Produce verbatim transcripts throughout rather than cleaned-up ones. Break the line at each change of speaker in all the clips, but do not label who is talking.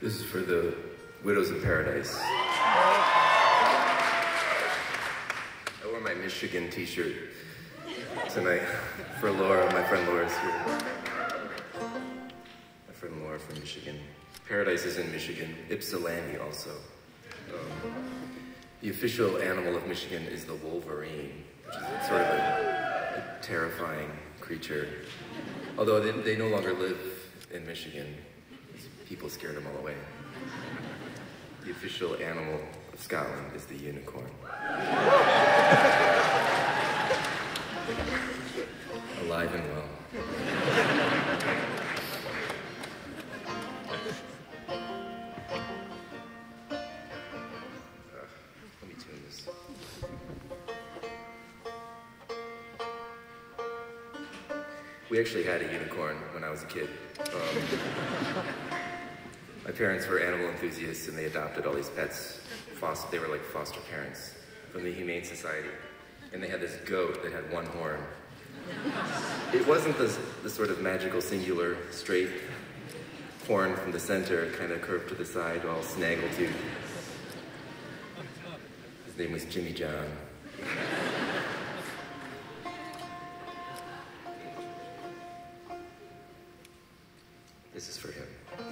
This is for the Widows of Paradise. I wore my Michigan t-shirt tonight for Laura, my friend Laura's here. My friend Laura from Michigan. Paradise is in Michigan, Ypsilanti also. Um, the official animal of Michigan is the wolverine, which is sort of a, a terrifying creature. Although they, they no longer live in Michigan. People scared them all away. The official animal of Scotland is the unicorn. Alive and well. Uh, let me tune this. We actually had a unicorn when I was a kid. Um, my parents were animal enthusiasts and they adopted all these pets. Foster, they were like foster parents from the Humane Society. And they had this goat that had one horn. It wasn't the, the sort of magical, singular, straight horn from the center, kind of curved to the side, all snaggletooth. His name was Jimmy John. This is for him.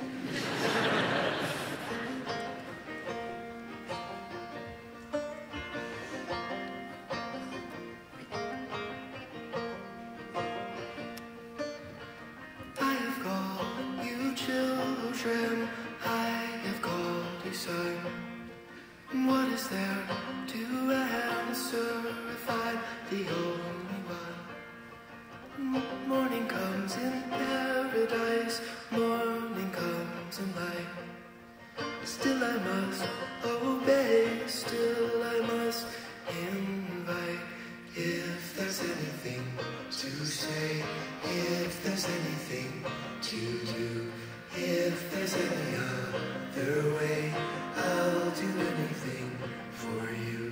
I have called you children, I have called you son. What is there to answer if I'm the only one? Morning comes in paradise, morning comes in light. Still I must obey, still I must invite. If there's anything to say, if there's anything to do, if there's any other way, I'll do anything for you.